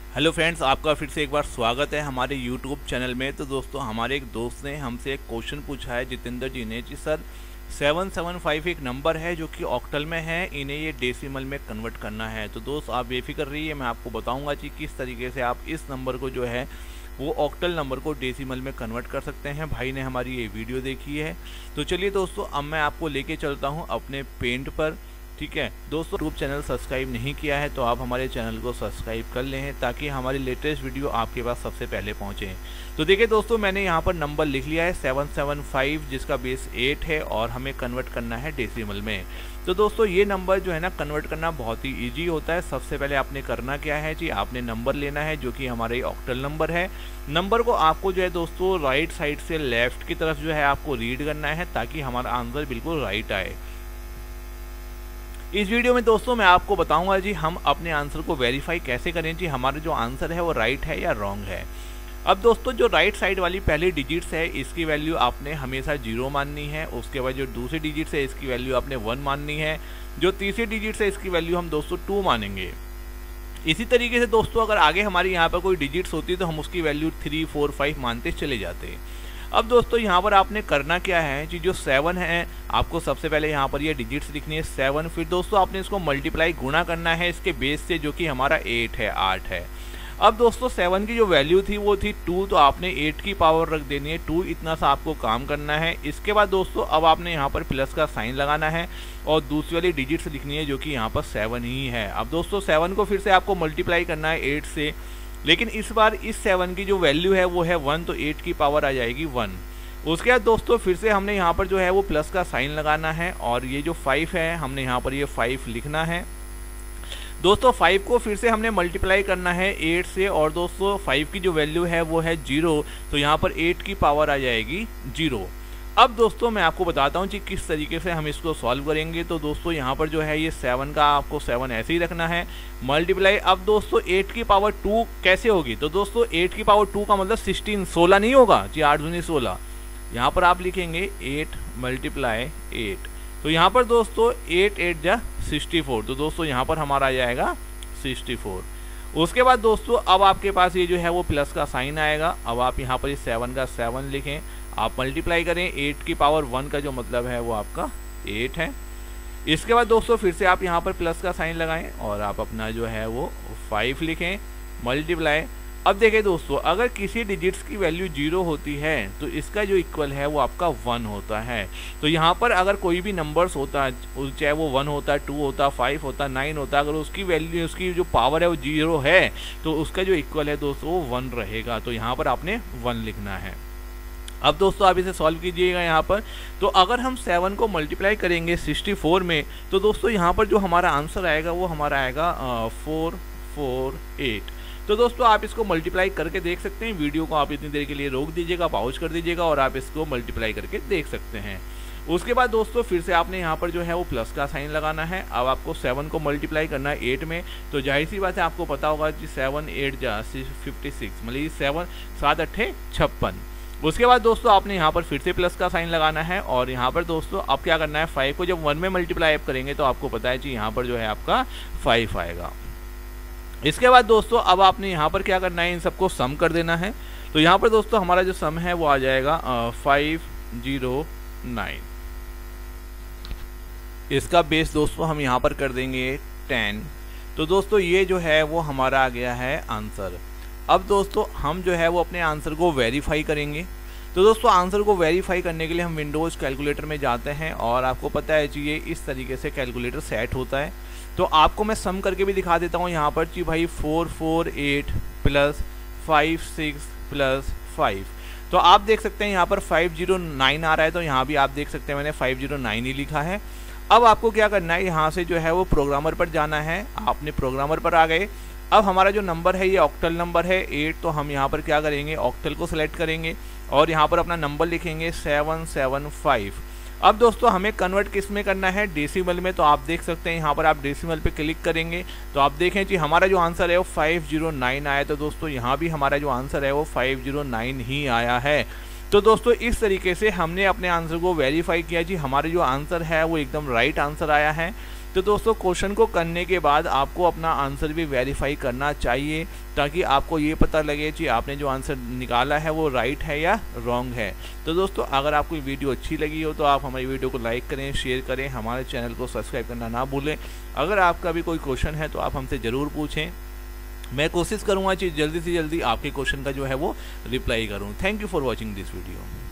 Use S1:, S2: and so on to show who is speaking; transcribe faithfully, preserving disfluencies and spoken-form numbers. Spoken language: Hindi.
S1: हेलो फ्रेंड्स, आपका फिर से एक बार स्वागत है हमारे यूट्यूब चैनल में। तो दोस्तों, हमारे एक दोस्त ने हमसे एक क्वेश्चन पूछा है, जितेंद्र जी ने, जी सर सेवन सेवन फाइव एक नंबर है जो कि ऑक्टल में है, इन्हें ये डेसिमल में कन्वर्ट करना है। तो दोस्त आप बेफिक्र रहिए, मैं आपको बताऊंगा कि किस तरीके से आप इस नंबर को जो है वो ऑक्टल नंबर को डेसिमल में कन्वर्ट कर सकते हैं। भाई ने हमारी ये वीडियो देखी है। तो चलिए दोस्तों, अब मैं आपको लेके चलता हूँ अपने पेंट पर। ठीक है दोस्तों, यूट्यूब चैनल सब्सक्राइब नहीं किया है तो आप हमारे चैनल को सब्सक्राइब कर लें ताकि हमारी लेटेस्ट वीडियो आपके पास सबसे पहले पहुंचे। तो देखिए दोस्तों, मैंने यहाँ पर नंबर लिख लिया है सेवन सेवन फाइव, जिसका बेस एट है और हमें कन्वर्ट करना है डेसिमल में। तो दोस्तों, ये नंबर जो है ना कन्वर्ट करना बहुत ही ईजी होता है। सबसे पहले आपने करना क्या है जी, आपने नंबर लेना है जो कि हमारा ऑक्टल नंबर है। नंबर को आपको जो है दोस्तों राइट साइड से लेफ्ट की तरफ जो है आपको रीड करना है ताकि हमारा आंसर बिल्कुल राइट आए। इस वीडियो में दोस्तों मैं आपको बताऊंगा जी हम अपने आंसर को वेरीफाई कैसे करें जी हमारा जो आंसर है वो राइट है या रॉन्ग है। अब दोस्तों, जो राइट साइड वाली पहली डिजिट्स है इसकी वैल्यू आपने हमेशा जीरो माननी है। उसके बाद जो दूसरी डिजिट्स है इसकी वैल्यू आपने वन माननी है। जो तीसरी डिजिट्स है इसकी वैल्यू हम दोस्तों टू मानेंगे। इसी तरीके से दोस्तों, अगर आगे हमारी यहाँ पर कोई डिजिट्स होती है तो हम उसकी वैल्यू थ्री फोर फाइव मानते चले जाते हैं। अब दोस्तों, यहाँ पर आपने करना क्या है कि जो सेवन है आपको सबसे पहले यहाँ पर ये डिजिट्स लिखनी है सेवन। फिर दोस्तों आपने इसको मल्टीप्लाई गुणा करना है इसके बेस से जो कि हमारा एट है, आठ है। अब दोस्तों, सेवन की जो वैल्यू थी वो थी टू, तो आपने एट की पावर रख देनी है टू, इतना सा आपको काम करना है। इसके बाद दोस्तों अब आपने यहाँ पर प्लस का साइन लगाना है और दूसरी वाली डिजिट्स लिखनी है जो कि यहाँ पर सेवन ही है। अब दोस्तों, सेवन को फिर से आपको मल्टीप्लाई करना है एट से, लेकिन इस बार इस सेवन की जो वैल्यू है वो है वन, तो एट की पावर आ जाएगी वन। उसके बाद दोस्तों फिर से हमने यहाँ पर जो है वो प्लस का साइन लगाना है और ये जो फाइव है हमने यहाँ पर ये फाइव लिखना है। दोस्तों फाइव को फिर से हमने मल्टीप्लाई करना है एट से और दोस्तों फाइव की जो वैल्यू है वो है जीरो, तो यहाँ पर एट की पावर आ जाएगी जीरो। अब दोस्तों मैं आपको बताता हूँ कि किस तरीके से हम इसको सॉल्व करेंगे। तो दोस्तों यहाँ पर जो है ये सेवन का आपको सेवन ऐसे ही रखना है मल्टीप्लाई। अब दोस्तों एट की पावर टू कैसे होगी, तो दोस्तों एट की पावर टू का मतलब सिक्सटीन, सोलह नहीं होगा जी, आठ दूनी सोलह। यहाँ पर आप लिखेंगे एट मल्टीप्लाई एट, तो यहाँ पर दोस्तों एट एट जा सिक्सटी फोर, तो दोस्तों यहाँ पर हमारा आ जाएगा सिक्सटी फोर। उसके बाद दोस्तों अब आपके पास ये जो है वो प्लस का साइन आएगा। अब आप यहाँ पर इस सेवन का सेवन लिखें, आप मल्टीप्लाई करें एट की पावर वन का जो मतलब है वो आपका एट है। इसके बाद दोस्तों फिर से आप यहाँ पर प्लस का साइन लगाएं और आप अपना जो है वो फाइव लिखें मल्टीप्लाई। अब देखें दोस्तों, अगर किसी डिजिट्स की वैल्यू जीरो होती है तो इसका जो इक्वल है वो आपका वन होता है। तो यहाँ पर अगर कोई भी नंबर्स होता है, चाहे वो वन होता, टू होता, फाइव होता, नाइन होता, अगर उसकी वैल्यू उसकी जो पावर है वो जीरो है तो उसका जो इक्वल है दोस्तों वो वन रहेगा। तो यहाँ पर आपने वन लिखना है। अब दोस्तों आप इसे सॉल्व कीजिएगा यहाँ पर। तो अगर हम सेवन को मल्टीप्लाई करेंगे सिक्सटी फोर में तो दोस्तों यहाँ पर जो हमारा आंसर आएगा वो हमारा आएगा फोर फोर एट। तो दोस्तों आप इसको मल्टीप्लाई करके देख सकते हैं। वीडियो को आप इतनी देर के लिए रोक दीजिएगा, पॉज कर दीजिएगा और आप इसको मल्टीप्लाई करके देख सकते हैं। उसके बाद दोस्तों फिर से आपने यहाँ पर जो है वो प्लस का साइन लगाना है। अब आपको सेवन को मल्टीप्लाई करना है एट में, तो जाहिर सी बात है आपको पता होगा कि सेवन एट जा फिफ्टी सिक्स, मतलब सेवन सात अट्ठे छप्पन। उसके बाद दोस्तों आपने यहाँ पर फिर से प्लस का साइन लगाना है और यहाँ पर दोस्तों अब क्या करना है, फाइव को जब वन में मल्टीप्लाई आप करेंगे तो आपको पता है कि यहाँ पर जो है आपका फाइव आएगा। इसके बाद दोस्तों अब आपने यहाँ पर क्या करना है, इन सबको सम कर देना है। तो यहाँ पर दोस्तों हमारा जो सम है वो आ जाएगा फाइव जीरो नाइन। इसका बेस दोस्तों हम यहाँ पर कर देंगे टेन। तो दोस्तों ये जो है वो हमारा आ गया है आंसर। अब दोस्तों हम जो है वो अपने आंसर को वेरीफाई करेंगे। तो दोस्तों आंसर को वेरीफाई करने के लिए हम विंडोज़ कैलकुलेटर में जाते हैं और आपको पता है कि ये इस तरीके से कैलकुलेटर सेट होता है। तो आपको मैं सम करके भी दिखा देता हूँ यहाँ पर कि भाई four four eight plus five six plus five, तो आप देख सकते हैं यहाँ पर फाइव जीरो नाइन आ रहा है, तो यहाँ भी आप देख सकते हैं मैंने फाइव जीरो नाइन ही लिखा है। अब आपको क्या करना है, यहाँ से जो है वो प्रोग्रामर पर जाना है। आपने प्रोग्रामर पर आ गए। अब हमारा जो नंबर है ये ऑक्टल नंबर है एट, तो हम यहाँ पर क्या करेंगे, ऑक्टल को सिलेक्ट करेंगे और यहाँ पर अपना नंबर लिखेंगे सेवन सेवन फाइव। अब दोस्तों हमें कन्वर्ट किस में करना है, डेसिमल में। तो आप देख सकते हैं यहाँ पर आप डेसिमल पे क्लिक करेंगे तो आप देखें कि हमारा जो आंसर है वो फाइव जीरो नाइन आया। तो दोस्तों यहाँ भी हमारा जो आंसर है वो फाइव जीरो नाइन ही आया है। तो दोस्तों इस तरीके से हमने अपने आंसर को वेरीफाई किया जी हमारे जो आंसर है वो एकदम राइट आंसर आया है। तो दोस्तों क्वेश्चन को करने के बाद आपको अपना आंसर भी वेरीफाई करना चाहिए, ताकि आपको ये पता लगे कि आपने जो आंसर निकाला है वो राइट है या रॉन्ग है। तो दोस्तों अगर आपको वीडियो अच्छी लगी हो तो आप हमारी वीडियो को लाइक करें, शेयर करें, हमारे चैनल को सब्सक्राइब करना ना भूलें। अगर आपका भी कोई क्वेश्चन है तो आप हमसे ज़रूर पूछें, मैं कोशिश करूँगा कि जल्दी से जल्दी आपके क्वेश्चन का जो है वो रिप्लाई करूँ। Thank you for watching this video.